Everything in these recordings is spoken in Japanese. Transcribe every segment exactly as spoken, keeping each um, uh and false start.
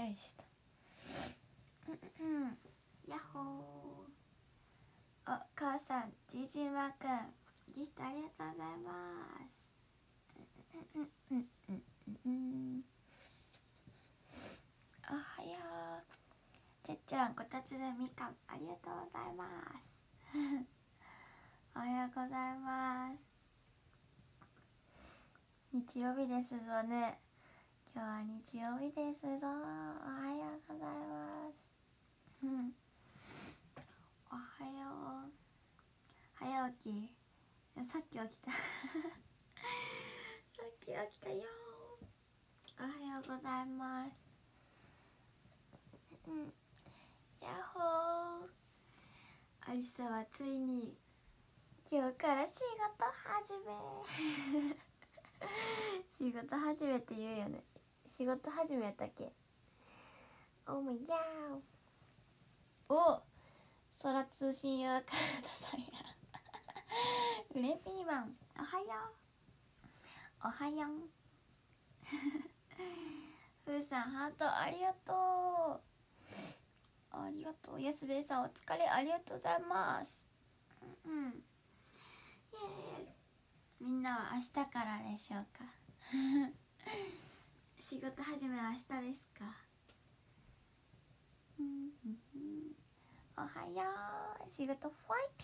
いしょ。ヤッホー。お母さん、じじまくんギフトありがとうございます。おはよう。てっちゃん、こたつでみかんありがとうございますおはようございます。日曜日ですぞね。今日は日曜日ですぞ。おはようございます。うん。おはよう。早起き。さっき起きたさっき起きたよ。おはようございます。うん。やっほー。アリサはついに今日から仕事始め仕事始めって言うよね。仕事始めやったっけ。おもやー。お、空通信用カードさんやうれピーマン、おはよう。おはようふうさん、ハートありがとう。ありがとう。やすべえさん、お疲れありがとうございます。うん、イエーイ。みんなは明日からでしょうか仕事始めは明日ですか。うんうんうん、おはよう。仕事ファイト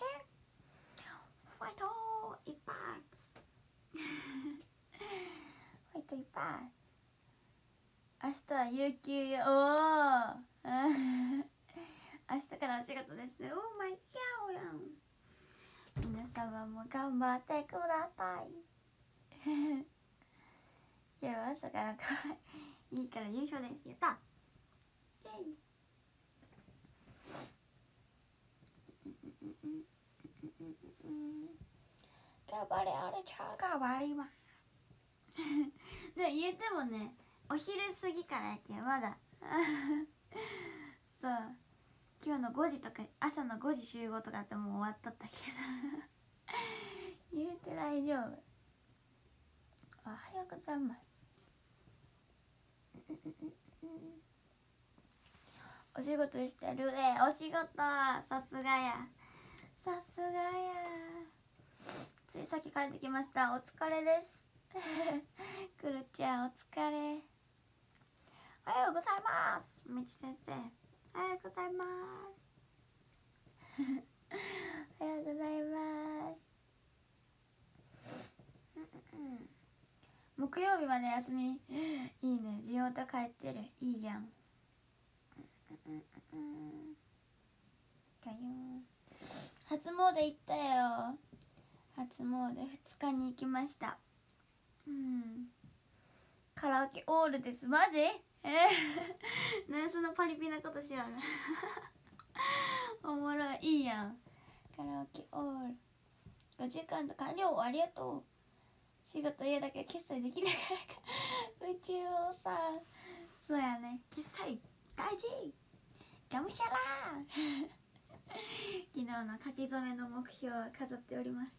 ファイト一発ファイト一発。明日は有給よ。おお明日からお仕事ですね。オーマイヤオヤン。皆様も頑張ってください今日は朝からかわいいから優勝です。やった。イエイ。頑張れあれちゃう頑張りますで言うてもね、お昼過ぎからやけんまだそう、今日のごじとか朝のごじ集合とかってもう終わっとったけど言うて大丈夫。おはようございますお仕事してるで。お仕事さすがやさすがや。ついさっき帰ってきました。お疲れですくるちゃんお疲れ。おはようございます。みち先生おはようございますおはようございます。木曜日まで休みいいね。地元帰ってる。いいやん。かよ初詣行ったよ。初詣ふつかに行きました。うん。カラオケオールです。マジ？えー、なんそのパリピなことしよるおもろい。いいやん。カラオケオールごじかんと完了。ありがとう。仕事家だけ決済できないからか宇宙王さん。そうやね、決済大事。がむしゃら昨日の書き初めの目標は飾っております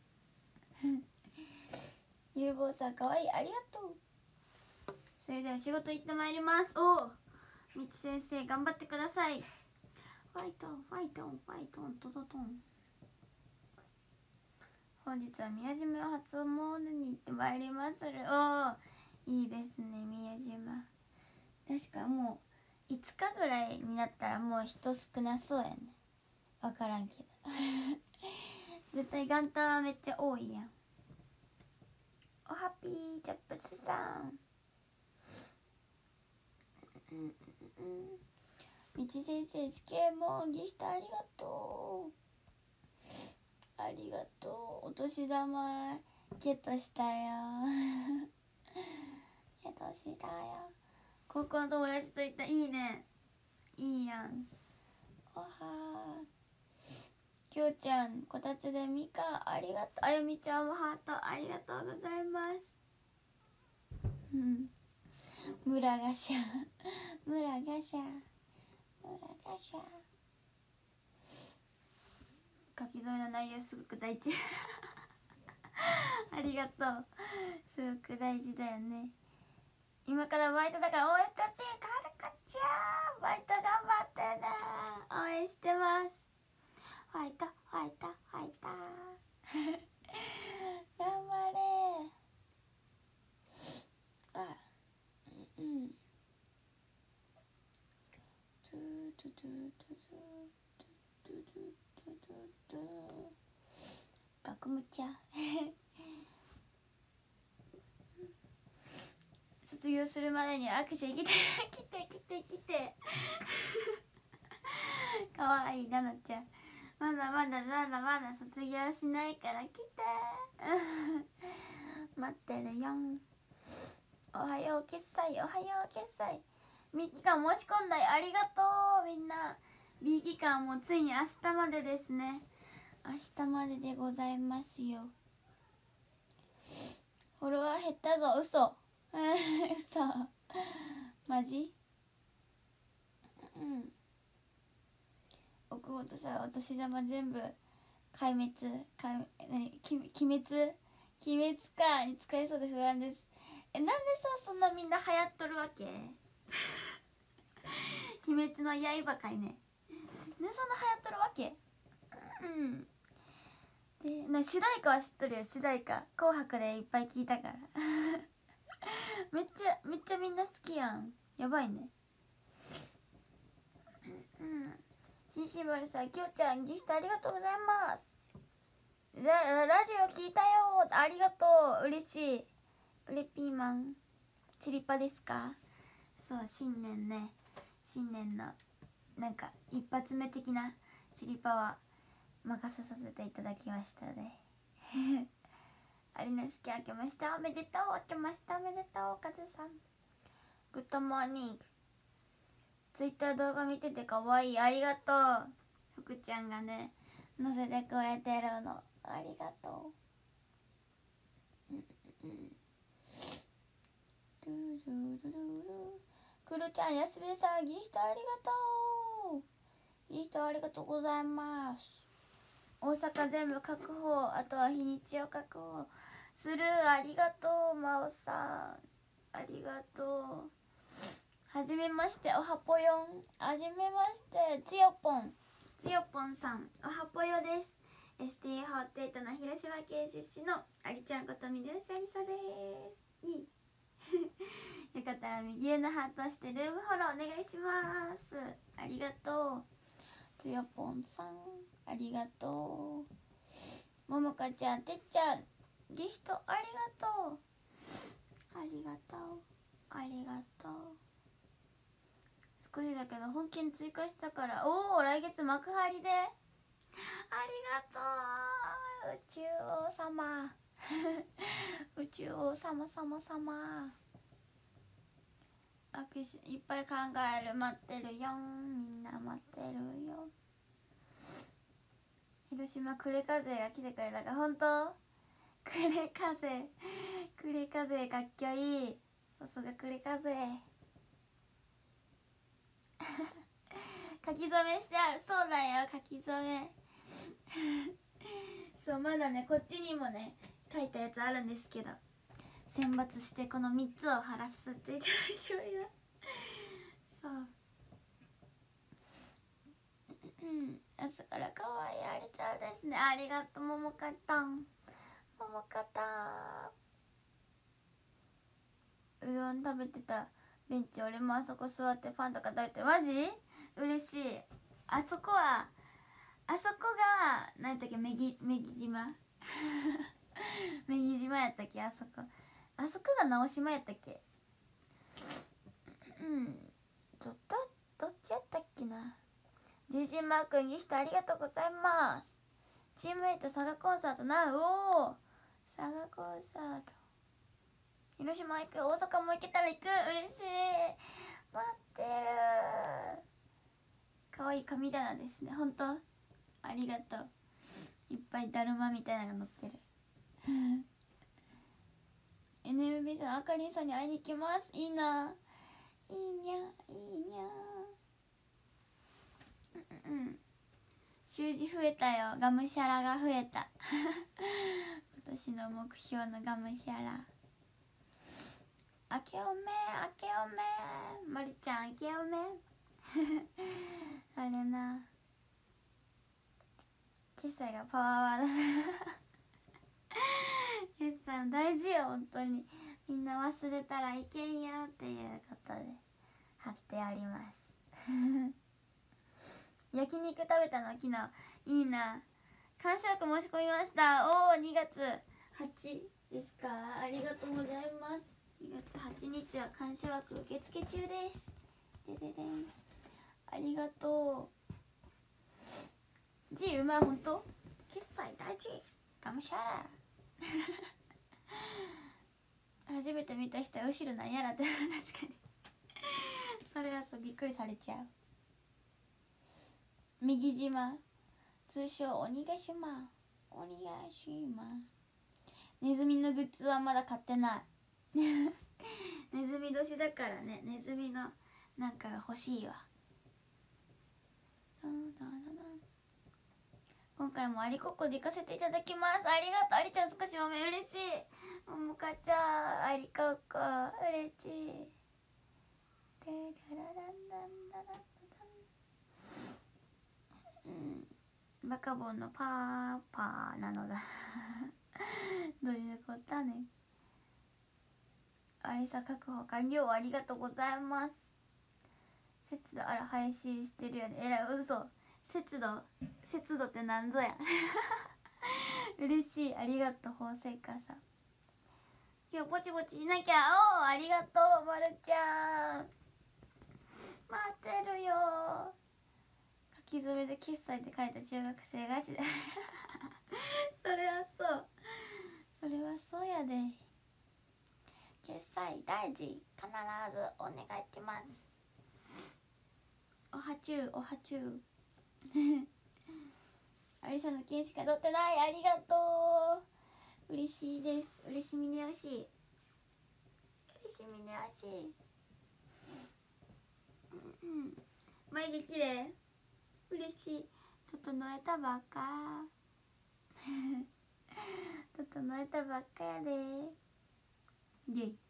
ゆうぼうさんかわいい。ありがとう。それでは仕事行ってまいります。おお、みち先生頑張ってください。ファイトンファイトンファイトントトトン。本日は宮島初詣に行ってまいりまする。おお、いいですね宮島。確かもういつかぐらいになったらもう人少なそうやね。分からんけど絶対元旦はめっちゃ多いやん。おハッピーチャップスさん。うんうんうん、みち先生スケモンギフトありがとう。ありがとう。お年玉ゲットしたよゲットしたよ。高校の友達と行った。いいね。いいやん。おはー。きょうちゃんこたつでみかんありがとう。あゆみちゃんもハートありがとうございますうん村がしゃ村がしゃ村がしゃ。書き初めの内容すごく大事ありがとう。すごく大事だよね。今からバイトだから応援してほしい。カルカちゃファイトファイトファイター頑張れあうんうんトゥトゥトゥトゥトゥトゥトゥトゥトゥ学務ちゃ卒業するまでに握手来て来て来て来てかわいいななちゃんまだまだまだまだ卒業しないから来て待ってるよんおはよう決済おはよう決済 B 期間申し込んだいありがとうみんな B 期間もついに明日までですね明日まででございますよフォロワー減ったぞ嘘嘘マジうん奥本さんお年玉全部壊滅壊何鬼滅鬼滅かに使えそうで不安ですえなんでさそんなみんな流行っとるわけ鬼滅の刃かいねなんでそんな流行っとるわけうんでな主題歌は知っとるよ主題歌紅白でいっぱい聞いたからめっちゃめっちゃみんな好きやんやばいねうんシンシンバルさんきょうちゃんギフトありがとうございますラ, ラジオ聞いたよありがとう嬉しいうれピーマンチリパですかそう新年ね新年のなんか一発目的なチリパは任せさせていただきましたねアリナスキ明けましたおめでとう明けましたおめでとうカズさんグッドモーニングツイッター動画見ててかわいいありがとう福ちゃんがね載せてくれてるのありがとううんうんクルちゃんやすべさんギフトありがとうギフトありがとうございます大阪全部確保あとは日にちを確保するありがとうまおさんありがとうはじめましておはぽよんはじめましてつよぽんつよぽんさんおはぽよです エスティーフォーティーエイト の広島県出身のありちゃんことみどよしありさですいいよかったら右上のハート押してルームフォローお願いしますありがとうつよぽんさんありがとうももかちゃんてっちゃんギフトありがとうありがとうありがとう少しだけど本気に追加したからおお来月幕張でありがとう宇宙王様宇宙王様様様握手いっぱい考える待ってるよみんな待ってるよ広島呉風が来てくれたから本当呉風呉風かっきょいいさすが呉風書き初めしてあるそうだよ書き初めそうまだねこっちにもね書いたやつあるんですけど選抜してこのみっつを貼らせていただいておりますそううん朝からかわいいあれちゃんですねありがとうももかたんももかたうどん食べてたベンチ俺もあそこ座ってパンとか食べてマジ嬉しいあそこはあそこが何やったっけめぎめぎ島めぎ島やったっけあそこあそこが直島やったっけうんどどどっちやったっけなジェイジーマー君ギフトありがとうございますチームメイト佐賀コンサートなおお佐賀コンサート広島行く大阪も行けたら行く嬉しい待ってるかわいい神棚ですね本当ありがとういっぱいだるまみたいなのが載ってるエヌエムビー さんあかりんさんに会いに行きますいいないいにゃいいにゃうんうん習字増えたよがむしゃらが増えた今年の目標のがむしゃらあけおめあけおめまるちゃんあけおめあれな決済がパワーワード決済も大事よ本当に。みんな忘れたらいけんよっていうことで貼っております焼肉食べたの昨日。いいな。感謝枠申し込みました。おおにがつはちですか。ありがとうございます。にがつはちにちは感謝枠受付中です。でででん、ありがとう。G うまい。ほんと決済大事。がむしゃら初めて見た人は後ろなんやらって確かにそれはそう、びっくりされちゃう。右島通称鬼ヶ島、鬼ヶ島。ネズミのグッズはまだ買ってないネズミ年だからね、ネズミのなんかが欲しいわ。今回もアリコッコで行かせていただきます。ありがとう。アリちゃん少しおめ嬉しい。ももかちゃんアリコッコ嬉しい。でダラランダンダランダン、うん、バカボンのパーパーなのだどういうことだね。アリサ確保完了。ありがとうございます。節度、あら配信してるよね。えらい、嘘。節度節度ってなんぞや嬉しい。ありがとう。法制化さん今日ぼちぼちしなきゃ。おおありがとうまるちゃん。待ってるよ。書き初めで決済って書いた中学生ガチでそれはそうそれはそうやで。決済大事。必ずお願いします。おはちゅうおはちゅうアリさんの件しか取ってない。ありがとう。嬉しいです。嬉しみねよし。嬉しみねよし。うんうん。眉毛きれい。嬉しい。整えたばっか整えたばっかやで。イェイ。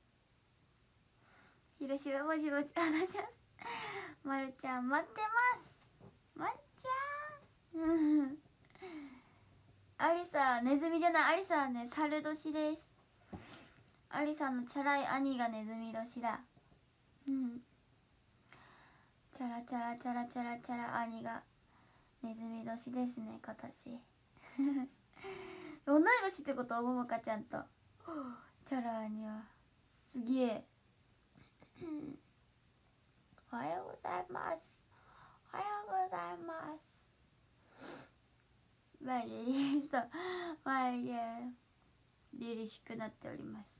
広島もしもし話します。まるちゃん待ってます。まるちゃんアリサネズミじゃない。アリサはね猿年です。アリサのチャラい兄がネズミ年だ。うんチャラチャラチャラチャラチャラ兄がネズミ年ですね今年同い年ってことももかちゃんとチャラ兄はすげえおはようございます。おはようございます。眉毛そう眉毛凛々しくなっております。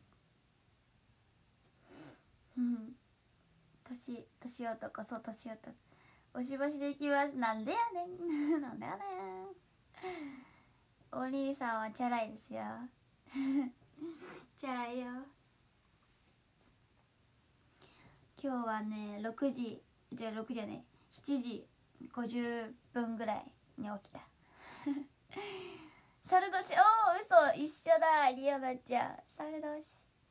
うん年年男。そう年男。押しばしでいきます。なんでやねんなんでやねん。お兄さんはチャラいですよチャラいよ。今日はねろくじじゃろくじゃねしちじごじゅっぷんぐらいに起きた猿年。おお嘘一緒だ。リオナちゃん猿年。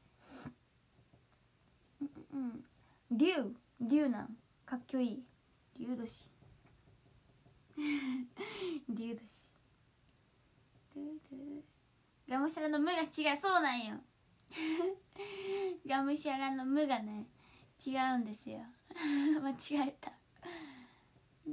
うん龍龍なんかっこいい。龍年龍年がむしゃらの無が違う。そうなんよがむしゃらの無がね違うんですよ間違えたうん、うん、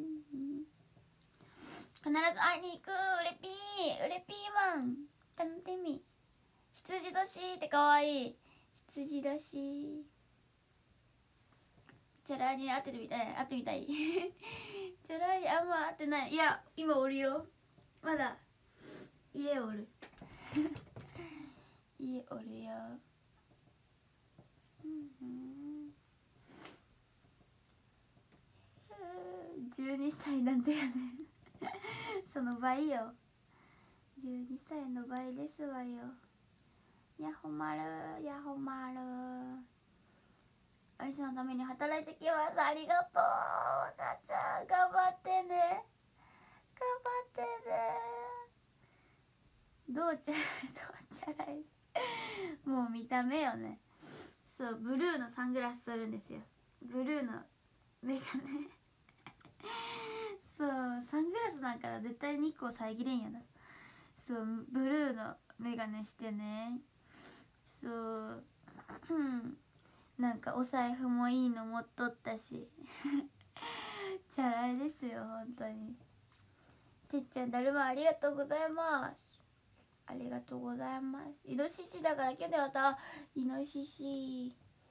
必ず会いに行く。うれぴーうれぴーマン楽しみ。羊年ってかわいい。羊年チャラに会ってるみたい。会ってみたいチャラにあんま会ってない。いや今おるよ。まだ家おる家おるよ。うんうんじゅうにさいなんてやねんその倍よ。じゅうにさいの倍ですわよ。やほまるやほまる。アリスのために働いてきます。ありがとうお母ちゃん頑張ってね頑張ってね。どうちゃらどうちゃらいもう見た目よね。そうブルーのサングラスするんですよ。ブルーのメガネそうサングラスなんか絶対日光遮れんやな。そうブルーのメガネしてね。そううんなんかお財布もいいの持っとったしチャラいですよ本当に。てっちゃんだるまありがとうございます。ありがとうございます。イノシシだからけどまたイノシシ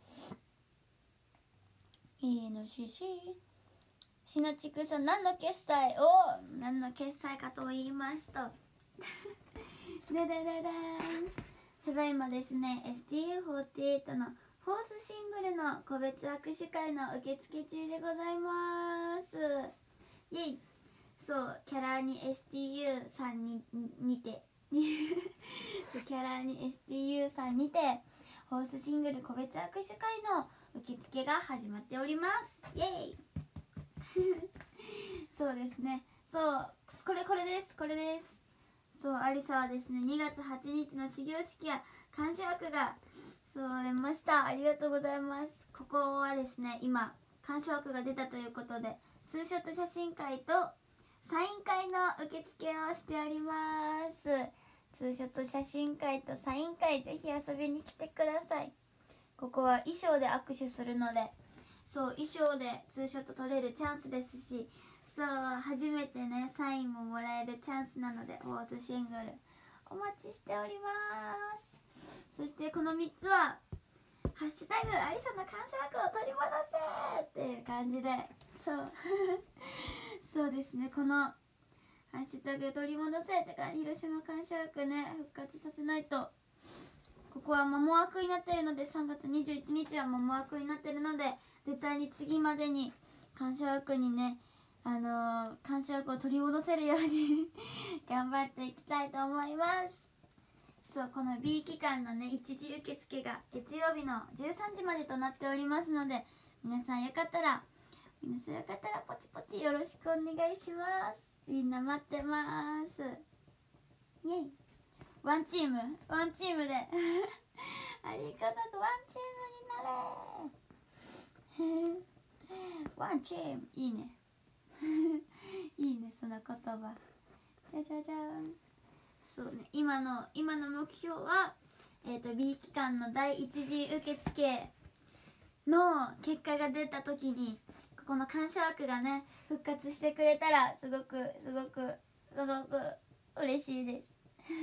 イノシシしのちくさん何の決済を何の決済かと言いますとででででんただいまですね エスティーユーフォーティーエイト のフォースシングルの個別握手会の受付中でございます。イェイ。そうキャラに エスティーユー さんににてキャラに エスティーユー さんにてフォースシングル個別握手会の受付が始まっております。イェイそうですね。そうこれこれですこれです。そうアリサはですねにがつはちにちの始業式や鑑賞枠がそう出ました。ありがとうございます。ここはですね今鑑賞枠が出たということでツーショット写真会とサイン会の受付をしております。ツーショット写真会とサイン会ぜひ遊びに来てください。ここは衣装で握手するのでそう衣装でツーショット撮れるチャンスですしそう初めてねサインももらえるチャンスなのでフォースシングルお待ちしております。そしてこのみっつはハッシュタグアリサの感謝枠を取り戻せっていう感じでそうそうですねこのハッシュタグ取り戻せってか広島感謝枠ね復活させないと。ここはモモ枠になっているのでさんがつにじゅういちにちはモモ枠になっているので絶対に次までに感謝枠にねあのー、感謝枠を取り戻せるように頑張っていきたいと思います。そうこの B 期間のね一時受付が月曜日のじゅうさんじまでとなっておりますので皆さんよかったら皆さんよかったらポチポチよろしくお願いします。みんな待ってますイエイ。ワンチームワンチームでありがとうワンチームになれワンチームいいねいいねその言葉。じゃじゃじゃん。そうね今の今の目標はえっ、ー、と B 期間の第一次受付の結果が出た時にここの感謝枠がね復活してくれたらすごくすごくすごく嬉しいです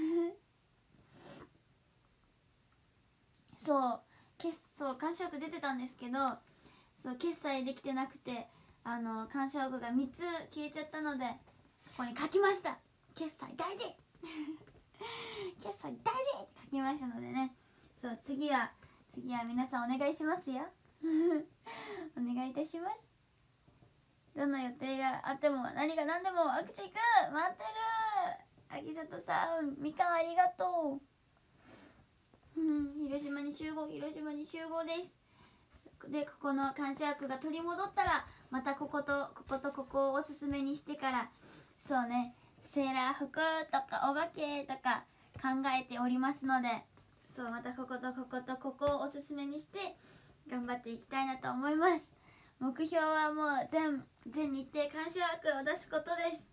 そう決そう感謝枠出てたんですけどそう決済できてなくてあの感謝枠がみっつ消えちゃったのでここに書きました。決済大事決済大事って書きましたのでねそう次は次は皆さんお願いしますよお願いいたします。どんな予定があっても何が何でも握手行く待ってる。秋里さんみかんありがとううん広島に集合広島に集合です。でここの感謝枠が取り戻ったらまたこことこことここをおすすめにしてからそうねセーラー服とかお化けとか考えておりますのでそうまたこことこことここをおすすめにして頑張っていきたいなと思います。目標はもう全全日程感謝枠を出すことです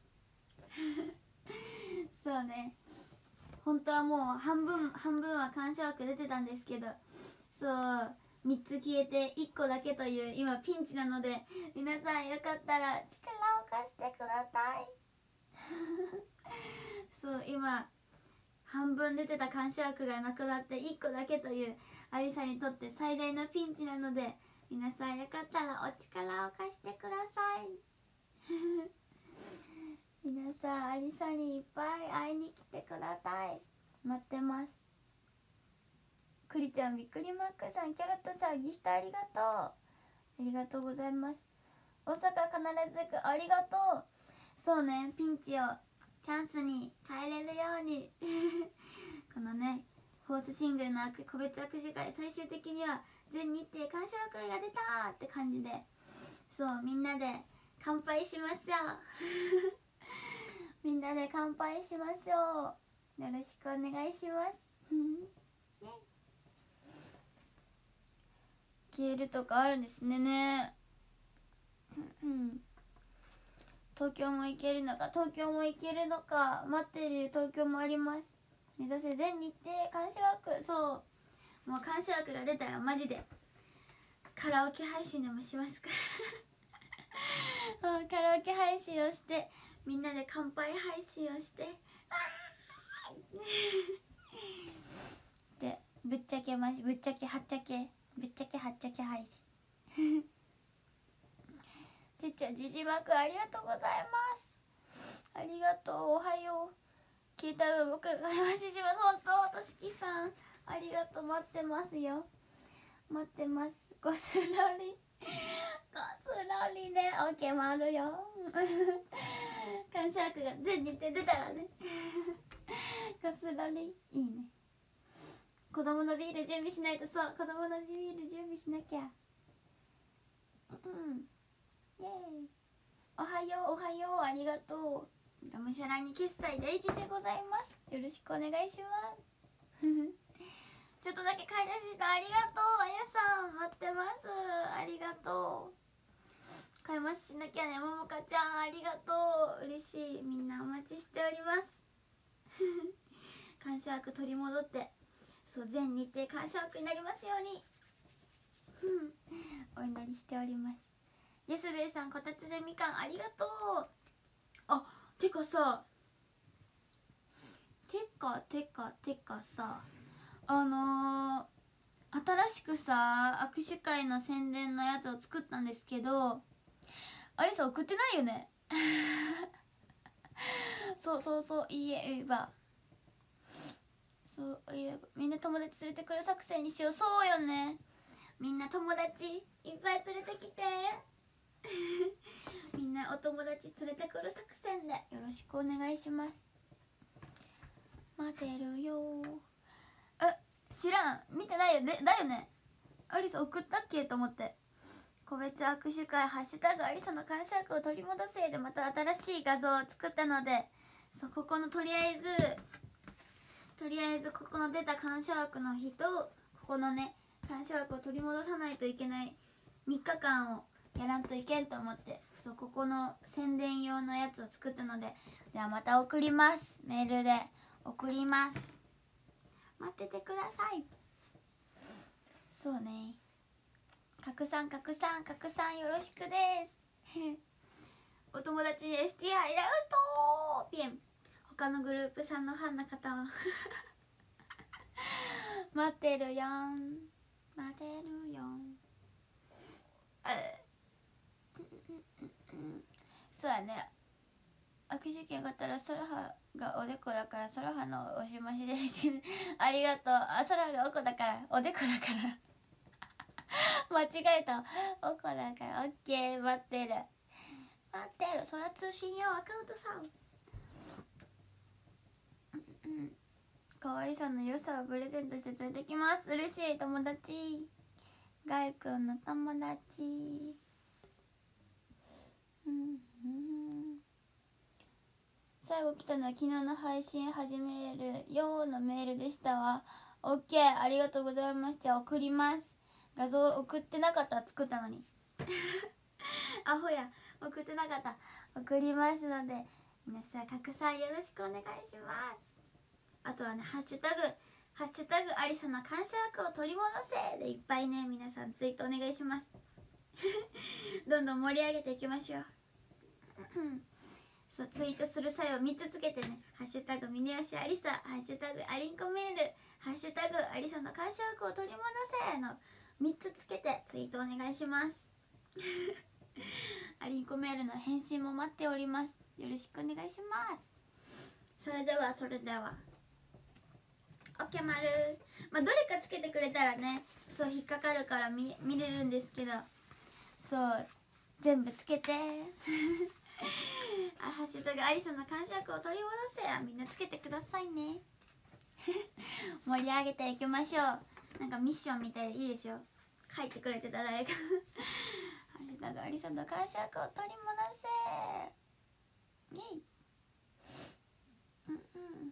そうね本当はもう半分半分は感謝枠出てたんですけどそうみっつ消えていっこだけという今ピンチなので皆さんよかったら力を貸してくださいそう今半分出てた感謝枠がなくなっていっこだけというアリサにとって最大のピンチなので皆さんよかったらお力を貸してください皆さんアリサにいっぱい会いに来てください。待ってます。クリちゃんびっくりマックさんキャロットさんギフトありがとうありがとうございます。大阪必ず行くありがとう。そうねピンチをチャンスに変えれるようにこのねフォースシングルの個別握手会最終的には全日程感謝枠が出たって感じでそうみんなで乾杯しましょうみんなで乾杯しましょう。よろしくお願いします消えるとかあるんですねねうん東京も行けるのか東京も行けるのか待ってる東京もあります。目指せ全日程監視枠。そうもう監視枠が出たらマジでカラオケ配信でもしますからカラオケ配信をしてみんなで乾杯配信をしてでぶっちゃけましぶっちゃけはっちゃけぶっちゃけはっちゃけ配信てっちゃんジジマクありがとうございます。ありがとう。おはよう。聞いた分僕が会話します。本当としきさんありがとう。待ってますよ。待ってます。ごすらりごすらりね。オッケー回るよ感謝枠が全日程出たらねごすらりいいね。子供のビール準備しないと。そう子供のビール準備しなきゃ。うんイエーイ。おはようおはようありがとう。がむしゃらに決済大事でございます。よろしくお願いしますちょっとだけ買い出しした。ありがとうあやさん待ってます。ありがとう。買い増ししなきゃね。ももかちゃんありがとう。嬉しい。みんなお待ちしております感謝枠取り戻ってそう全日程感謝枠になりますようにお祈りしております。イエスベイさんこたつでみかんありがとう。あてかさてかてかてかさあのー、新しくさ握手会の宣伝のやつを作ったんですけどあれさ送ってないよねそうそうそういいえばそういえばみんな友達連れてくる作戦にしよう。そうよねみんな友達いっぱい連れてきてみんなお友達連れてくる作戦でよろしくお願いします。待てるよ。え知らん見てないよね。だよねアリサ送ったっけと思って。個別握手会ハッシュタグアリサの感謝枠を取り戻せでまた新しい画像を作ったのでそうここのとりあえずとりあえずここの出た感謝枠の日とここのね感謝枠を取り戻さないといけないみっかかんをやらんといけんと思ってそうここの宣伝用のやつを作ったのでではまた送ります。メールで送ります。待っててください。そうね拡散拡散拡散よろしくですお友達に エスティーアイ ラウトピン他のグループさんのファンの方は待ってるよん待ってるよんそうやね握手券買ったらソラハがおでこだからソラハのおしましできるありがとう。あソラがおこだからおでこだから間違えたおこだからオッケー待ってる待ってる。ソラ通信用アカウントさんうんかわいさの良さをプレゼントして連れてきます。嬉しい友達ガイくんの友達うんうん最後来たのは昨日の配信始めるようのメールでしたわ。オッケーありがとうございます。じゃあ送ります。画像送ってなかった作ったのにアホや送ってなかった送りますので皆さん拡散よろしくお願いします。あとはねハッシュタグハッシュタグアリサの感謝枠を取り戻せでいっぱいね皆さんツイートお願いしますどんどん盛り上げていきましょうそうツイートする際はみっつつけてねハッシュタグミネヨシアリサハッシュタグアリンコメールハッシュタグアリサの感謝枠を取り戻せのみっつつけてツイートお願いしますアリンコメールの返信も待っております。よろしくお願いします。それではそれではオッケー丸まあどれかつけてくれたらねそう引っかかるから 見, 見れるんですけどそう全部つけてあハッシュタグアリサの感謝枠を取り戻せみんなつけてくださいね盛り上げていきましょう。なんかミッションみたいでいいでしょ書いてくれてた誰かハッシュタグアリサの感謝枠を取り戻せイェイうんうん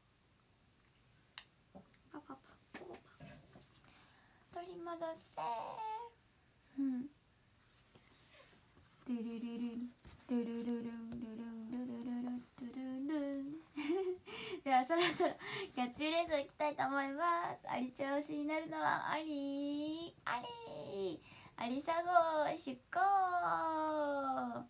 パパパパ取り戻せうんドゥルルルンルルルルンルルンルルルルンルルルンではそろそろキャッチフレーズをいきたいと思います。アリ調子になるのはアリアリアリサ号出航。はい、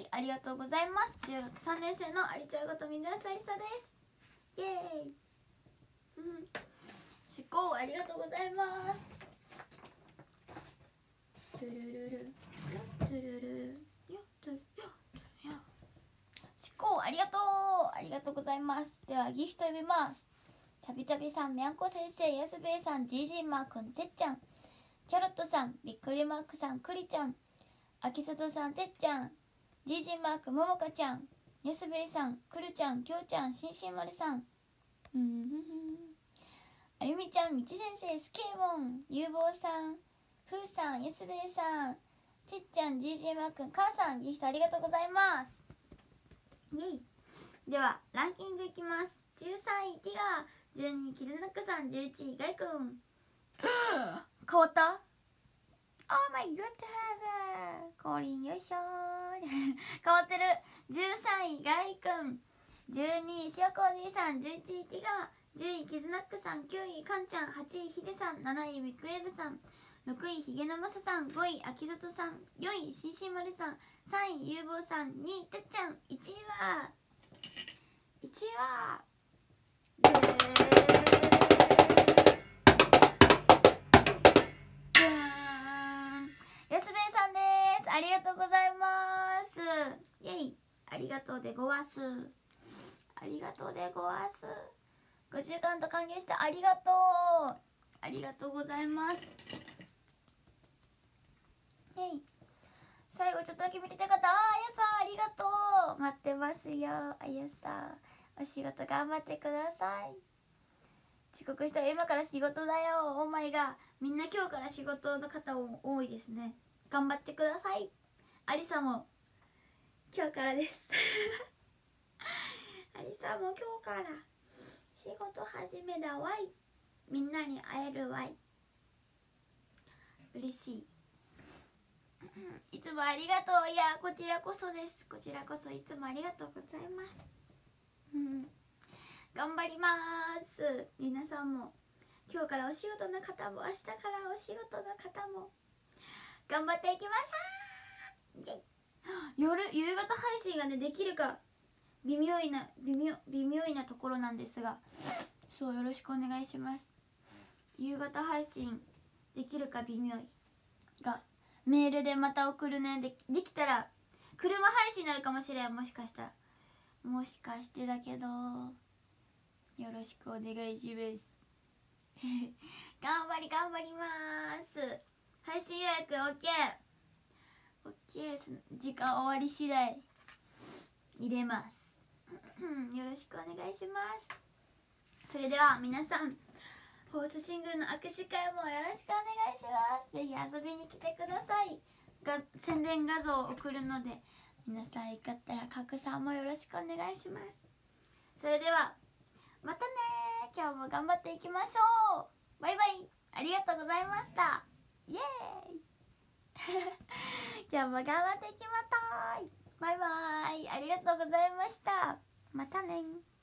ありがとうございます。中学さんねん生のアリちゃんこと水橋ありさです。イエーイ、うん、出航ありがとうございます。トゥルルルトゥルルルよトゥルよよ出航ありがとうありがとうございます。ではギフト呼びます。チャビチャビさん、みゃんこ先生、やすべいさん、ジージーマーくん、てっちゃん、キャロットさん、びっくりマークさん、くりちゃん、あきさとさん、てっちゃん、ジージーマーク、ももかちゃん、やすべいさん、くるちゃん、きょうちゃん、しんしんまるさん、うんふんあゆみちゃん、みち先生、スケーモン、ゆうぼうさん、ふうさん、やすべいさん、てっちゃん、ジージーマークん、かあさん、ギフトありがとうございます。イエイ。ではランキングいきます。じゅうさんいティガー、じゅうにいキズナックさん、じゅういちいガイくん変わった？ Oh my goodness 降臨よいしょー変わってる。じゅうさんいガイくん、じゅうにいしおこおじいさん、じゅういちいティガー、じゅういキズナックさん、きゅういかんちゃん、はちいヒデさん、なないビッグウェブさん、ろくいヒゲのマサさん、ごいあきさとさん、よんいしんしんまるさん、さんいゆうぼうさん、にいてっちゃん、いちいはいちいはでーやすべいさんです。ありがとうございます。イェイ、ありがとうでごわす。ありがとうでごわす。ごじゅうカウント歓迎してありがとう。ありがとうございます。イェイ、最後ちょっとだけ見れたかった。あやさんありがとう。待ってますよ。あやさんお仕事頑張ってください。遅刻したら今から仕事だよ。オーマイがみんな今日から仕事の方も多いですね。頑張ってください。ありさも今日からですありさも今日から仕事始めだわい。みんなに会えるわい。嬉しいいつもありがとう。いやこちらこそです。こちらこそいつもありがとうございます。うん頑張ります。皆さんも今日からお仕事の方も明日からお仕事の方も頑張っていきましょう。夜夕方配信がねできるか微妙いな微妙微妙いなところなんですが、そうよろしくお願いします。夕方配信できるか微妙いがメールでまた送るね。でできたら車配信になるかもしれん。もしかしたらもしかしてだけどよろしくお願いします頑張り頑張ります。配信予約 OK OK 時間終わり次第入れますよろしくお願いします。それでは皆さんフォースシングルの握手会もよろしくお願いします。ぜひ遊びに来てください。が宣伝画像を送るので皆さんよかったら拡散もよろしくお願いします。それではまたね。今日も頑張っていきましょう。バイバイ。ありがとうございました。イエーイ今日も頑張っていきまたーい。バイバイ。ありがとうございました。またね。